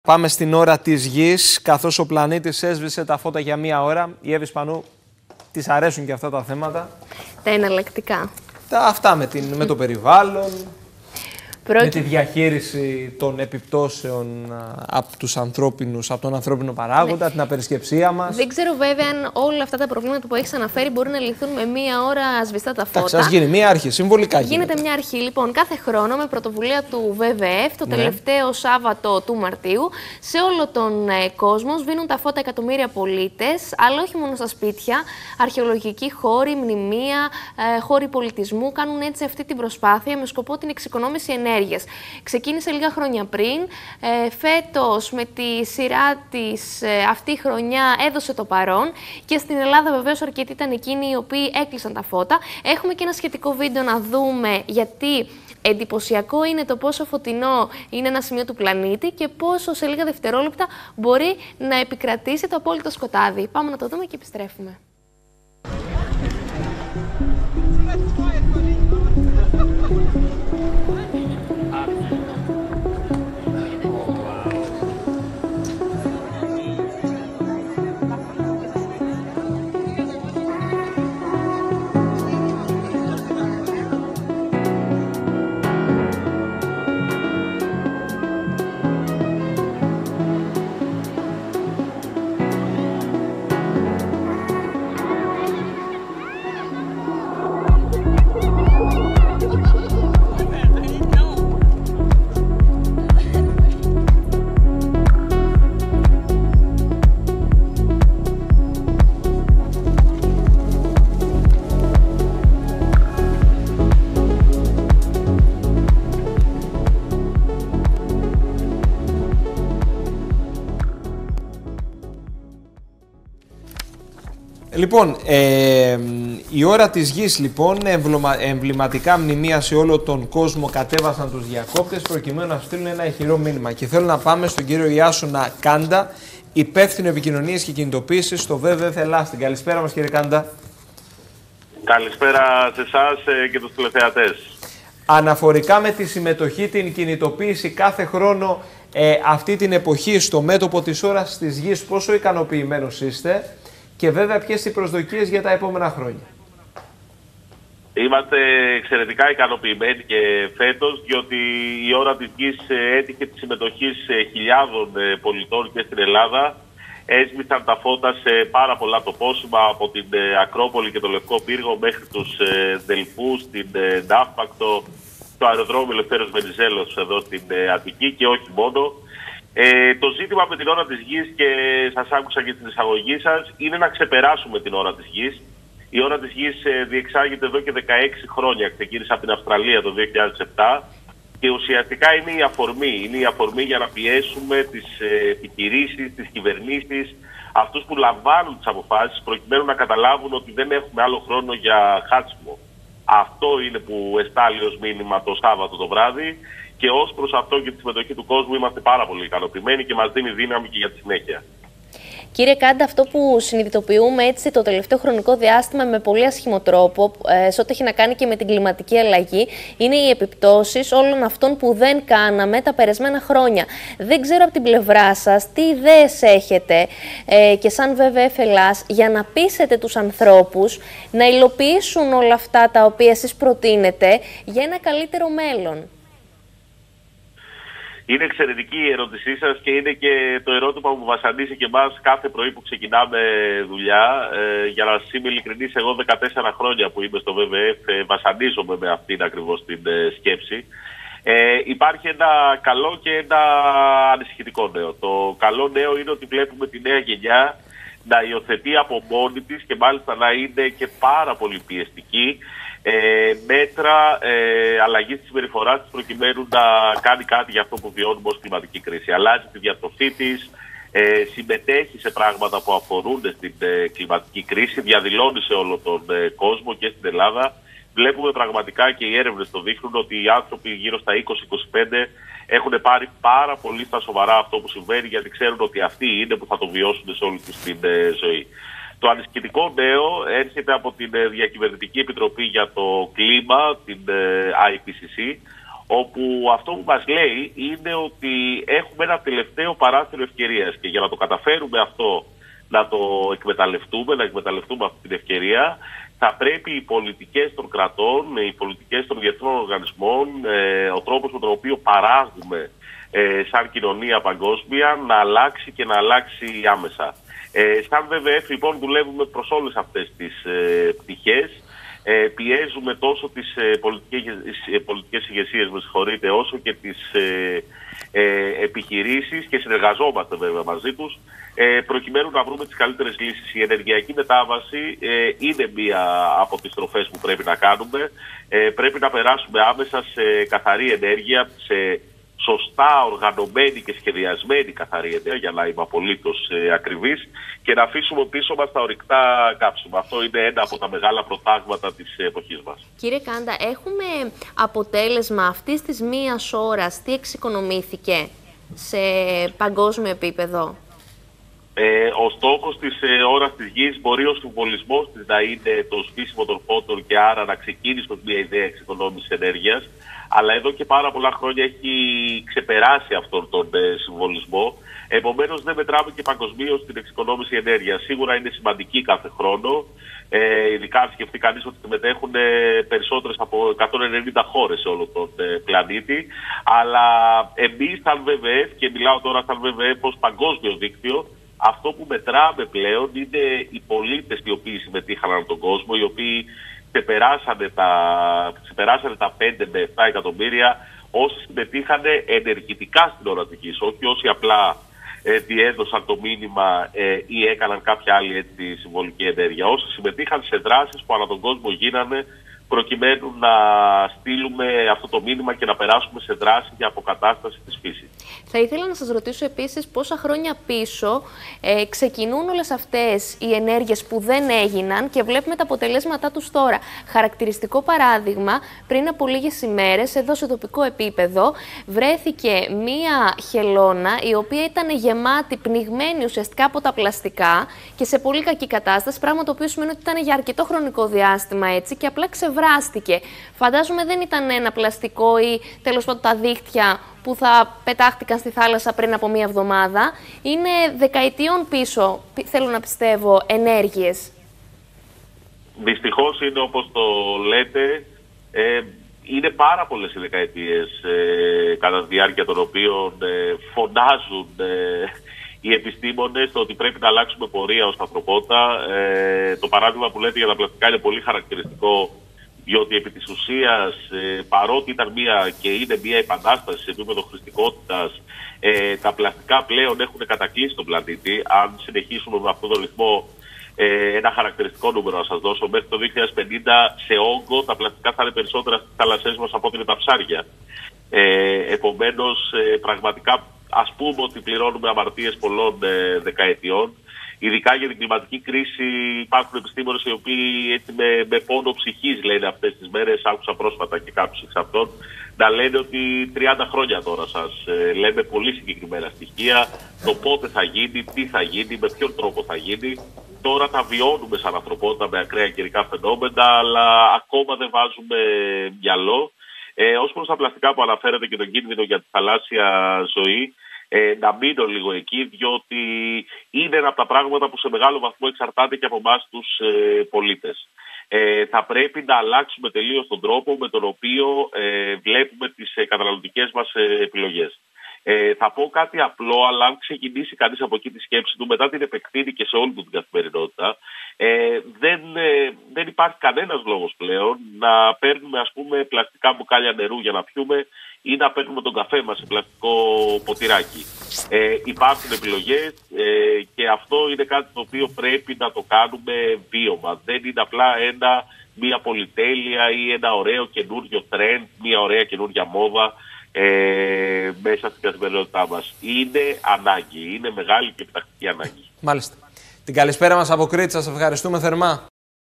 Πάμε στην ώρα της Γης, καθώς ο πλανήτης έσβησε τα φώτα για μία ώρα. Η Εύη Σπανού, της αρέσουν και αυτά τα θέματα. Τα εναλλακτικά. Αυτά με το περιβάλλον, με τη διαχείριση των επιπτώσεων από τον ανθρώπινο παράγοντα, την απερισκεψία μας. Δεν ξέρω βέβαια αν όλα αυτά τα προβλήματα που έχεις αναφέρει μπορεί να λυθούν με μία ώρα σβηστά τα φώτα. Εντάξει, ας γίνει μία αρχή, συμβολικά γίνεται μια αρχή. Λοιπόν, κάθε χρόνο με πρωτοβουλία του WWF, το τελευταίο Σάββατο του Μαρτίου, σε όλο τον κόσμο σβήνουν τα φώτα εκατομμύρια πολίτες, αλλά όχι μόνο στα σπίτια. Αρχαιολογικοί χώροι, μνημεία, χώροι πολιτισμού κάνουν έτσι αυτή την προσπάθεια με σκοπό την εξοικονόμηση ενέργειας. Ξεκίνησε λίγα χρόνια πριν. Φέτος με τη σειρά της αυτή η χρονιά έδωσε το παρόν και στην Ελλάδα βεβαίως αρκετοί ήταν εκείνοι οι οποίοι έκλεισαν τα φώτα. Έχουμε και ένα σχετικό βίντεο να δούμε γιατί εντυπωσιακό είναι το πόσο φωτεινό είναι ένα σημείο του πλανήτη και πόσο σε λίγα δευτερόλεπτα μπορεί να επικρατήσει το απόλυτο σκοτάδι. Πάμε να το δούμε και επιστρέφουμε. Λοιπόν, η ώρα της Γης, λοιπόν, εμβληματικά μνημεία σε όλο τον κόσμο κατέβασαν τους διακόπτες προκειμένου να στείλουν ένα ηχηρό μήνυμα. Και θέλω να πάμε στον κύριο Ιάσονα Κάντα, υπεύθυνο επικοινωνίας και κινητοποίησης στο WWF Ελλάς. Καλησπέρα μας, κύριε Κάντα. Καλησπέρα σε εσάς και τους τηλεθεατές. Αναφορικά με τη συμμετοχή, την κινητοποίηση κάθε χρόνο αυτή την εποχή στο μέτωπο της ώρας της Γης, πόσο ικανοποιημένος είστε? Και βέβαια, ποιες οι προσδοκίες για τα επόμενα χρόνια? Είμαστε εξαιρετικά ικανοποιημένοι και φέτος, διότι η ώρα της Γης έτυχε τη συμμετοχή χιλιάδων πολιτών και στην Ελλάδα. Έσβησαν τα φώτα σε πάρα πολλά τοπόσημα, από την Ακρόπολη και το Λευκό Πύργο μέχρι τους Δελφούς, την Ναύπακτο, το αεροδρόμιο Ελευθέριος Βενιζέλος εδώ στην Αττική και όχι μόνο. Το ζήτημα με την ώρα της Γης, και σας άκουσα και στην εισαγωγή σας, είναι να ξεπεράσουμε την ώρα της Γης. Η ώρα της Γης διεξάγεται εδώ και 16 χρόνια, ξεκίνησε από την Αυστραλία το 2007 και ουσιαστικά είναι η αφορμή για να πιέσουμε τις επιχειρήσεις, τις κυβερνήσεις, αυτούς που λαμβάνουν τις αποφάσεις, προκειμένου να καταλάβουν ότι δεν έχουμε άλλο χρόνο για χάτσιμο. Αυτό είναι που εστάλει ως μήνυμα το Σάββατο το βράδυ. Και ως προς αυτό και τη συμμετοχή του κόσμου είμαστε πάρα πολύ ικανοποιημένοι και μας δίνει δύναμη και για τη συνέχεια. Κύριε Κάντα, αυτό που συνειδητοποιούμε έτσι το τελευταίο χρονικό διάστημα με πολύ ασχημό τρόπο, σε ό,τι έχει να κάνει και με την κλιματική αλλαγή, είναι οι επιπτώσεις όλων αυτών που δεν κάναμε τα περασμένα χρόνια. Δεν ξέρω από την πλευρά σας τι ιδέες έχετε και σαν WWF Ελλάς για να πείσετε τους ανθρώπους να υλοποιήσουν όλα αυτά τα οποία εσείς προτείνετε για ένα καλύτερο μέλλον. Είναι εξαιρετική η ερώτησή σας και είναι και το ερώτημα που βασανίζει και εμάς κάθε πρωί που ξεκινάμε δουλειά. Για να είμαι ειλικρινής, εγώ 14 χρόνια που είμαι στο WWF βασανίζομαι με αυτήν ακριβώς την σκέψη. Υπάρχει ένα καλό και ένα ανησυχητικό νέο. Το καλό νέο είναι ότι βλέπουμε τη νέα γενιά να υιοθετεί από μόνη της και μάλιστα να είναι και πάρα πολύ πιεστική μέτρα αλλαγής της συμπεριφοράς της προκειμένου να κάνει κάτι για αυτό που βιώνουμε ως κλιματική κρίση. Αλλάζει τη διατροφή της, συμμετέχει σε πράγματα που αφορούν στην κλιματική κρίση, διαδηλώνει σε όλο τον κόσμο και στην Ελλάδα. Βλέπουμε πραγματικά, και οι έρευνες το δείχνουν, ότι οι άνθρωποι γύρω στα 20-25 έχουν πάρει πάρα πολύ στα σοβαρά αυτό που συμβαίνει, γιατί ξέρουν ότι αυτοί είναι που θα το βιώσουν σε όλη τους την ζωή. Το ανησυχητικό νέο έρχεται από την Διακυβερνητική Επιτροπή για το Κλίμα, την IPCC, όπου αυτό που μας λέει είναι ότι έχουμε ένα τελευταίο παράθυρο ευκαιρίας και για να το καταφέρουμε αυτό, να το εκμεταλλευτούμε, να εκμεταλλευτούμε αυτή την ευκαιρία, θα πρέπει οι πολιτικές των κρατών, οι πολιτικές των διεθνών οργανισμών, ο τρόπος με τον οποίο παράγουμε σαν κοινωνία παγκόσμια να αλλάξει και να αλλάξει άμεσα. Σαν WWF λοιπόν δουλεύουμε προς όλες αυτές τις πτυχές. Πιέζουμε τόσο τις πολιτικές ηγεσίες, όσο και τις επιχειρήσεις και συνεργαζόμαστε βέβαια μαζί τους προκειμένου να βρούμε τις καλύτερες λύσεις. Η ενεργειακή μετάβαση είναι μία από τις στροφές που πρέπει να κάνουμε. Πρέπει να περάσουμε άμεσα σε καθαρή ενέργεια, σε σωστά οργανωμένη και σχεδιασμένη καθαρή ενέργεια, για να είμαι απολύτως ακριβής, και να αφήσουμε πίσω μας τα ορυκτά κάψιμα. Αυτό είναι ένα από τα μεγάλα προτάγματα της εποχής μας. Κύριε Κάντα, έχουμε αποτέλεσμα αυτής της μίας ώρας, τι εξοικονομήθηκε σε παγκόσμιο επίπεδο? Ο στόχος της ώρας της γης μπορεί ο συμβολισμός της να είναι το σβήσιμο των φώτων και άρα να ξεκίνησε ως μια ιδέα εξοικονόμησης ενέργειας, αλλά εδώ και πάρα πολλά χρόνια έχει ξεπεράσει αυτόν τον συμβολισμό. Επομένως δεν μετράμε και παγκοσμίως την εξοικονόμηση ενέργειας. Σίγουρα είναι σημαντική κάθε χρόνο, ειδικά αν σκεφτεί κανείς ότι συμμετέχουν περισσότερες από 190 χώρες σε όλο τον πλανήτη. Αλλά εμείς σαν WWF, και μιλάω τώρα σαν WWF ως παγκόσμιο δίκτυο, αυτό που μετράμε πλέον είναι οι πολίτες οι οποίοι συμμετείχαν από τον κόσμο, οι οποίοι ξεπεράσανε τα 5 με 7 εκατομμύρια όσοι συμμετείχαν ενεργητικά στην ώρα της γης, όχι όσοι απλά διέδωσαν το μήνυμα ή έκαναν κάποια άλλη συμβολική ενέργεια. Όσοι συμμετείχαν σε δράσεις που ανά τον κόσμο γίνανε προκειμένου να στείλουμε αυτό το μήνυμα και να περάσουμε σε δράση για αποκατάσταση της φύσης. Θα ήθελα να σας ρωτήσω επίσης πόσα χρόνια πίσω ξεκινούν όλες αυτές οι ενέργειες που δεν έγιναν και βλέπουμε τα αποτελέσματά τους τώρα. Χαρακτηριστικό παράδειγμα, πριν από λίγες ημέρες, εδώ σε τοπικό επίπεδο, βρέθηκε μία χελώνα η οποία ήταν γεμάτη, πνιγμένη ουσιαστικά από τα πλαστικά και σε πολύ κακή κατάσταση, πράγμα το οποίο σημαίνει ότι ήταν για αρκετό χρονικό διάστημα έτσι και απλά ξεβράστηκε. Φαντάζομαι δεν ήταν ένα πλαστικό ή τέλος πάντων τα δίχτυα που θα πετάχτηκαν στη θάλασσα πριν από μία εβδομάδα. Είναι δεκαετιών πίσω, θέλω να πιστεύω, ενέργειες. Δυστυχώς είναι όπως το λέτε. Είναι πάρα πολλές οι δεκαετίες κατά τη διάρκεια των οποίων φωνάζουν οι επιστήμονες ότι πρέπει να αλλάξουμε πορεία ως ανθρωπότητα. Το παράδειγμα που λέτε για τα πλαστικά είναι πολύ χαρακτηριστικό, διότι επί της ουσίας, παρότι ήταν και είναι μια επανάσταση σε επίπεδο χρηστικότητας, τα πλαστικά πλέον έχουν κατακλείσει τον πλανήτη. Αν συνεχίσουμε με αυτόν τον ρυθμό, ένα χαρακτηριστικό νούμερο να σας δώσω, μέχρι το 2050 σε όγκο τα πλαστικά θα είναι περισσότερα στις θάλασσές μας από ότι είναι τα ψάρια. Επομένως, πραγματικά ας πούμε ότι πληρώνουμε αμαρτίες πολλών δεκαετιών. Ειδικά για την κλιματική κρίση υπάρχουν επιστήμονες οι οποίοι έτσι με πόνο ψυχής λένε αυτές τις μέρες, άκουσα πρόσφατα και κάποιους εξ αυτών, να λένε ότι 30 χρόνια τώρα σας λέμε πολύ συγκεκριμένα στοιχεία, το πότε θα γίνει, τι θα γίνει, με ποιον τρόπο θα γίνει. Τώρα τα βιώνουμε σαν ανθρωπότητα με ακραία καιρικά φαινόμενα, αλλά ακόμα δεν βάζουμε μυαλό. Ως προς τα πλαστικά που αναφέρετε και τον κίνδυνο για τη θαλάσσια ζωή, να μείνω λίγο εκεί, διότι είναι ένα από τα πράγματα που σε μεγάλο βαθμό εξαρτάται και από εμάς τους πολίτες. Θα πρέπει να αλλάξουμε τελείως τον τρόπο με τον οποίο βλέπουμε τις καταναλωτικές μας επιλογές. Θα πω κάτι απλό, αλλά αν ξεκινήσει κανείς από εκεί τη σκέψη του, μετά την επεκτείνει και σε όλη του την καθημερινότητα, δεν υπάρχει κανένας λόγος πλέον να παίρνουμε ας πούμε πλαστικά μπουκάλια νερού για να πιούμε ή να παίρνουμε τον καφέ μας σε πλαστικό ποτηράκι. Υπάρχουν επιλογές και αυτό είναι κάτι το οποίο πρέπει να το κάνουμε βίωμα. Δεν είναι απλά μια πολυτέλεια ή ένα ωραίο καινούριο τρέντ, μια ωραία καινούρια μόδα μέσα στην καθημερινότητά μας. Είναι ανάγκη, είναι μεγάλη και επιτακτική ανάγκη. Μάλιστα. Την καλησπέρα μας από Κρήτη, σας ευχαριστούμε θερμά.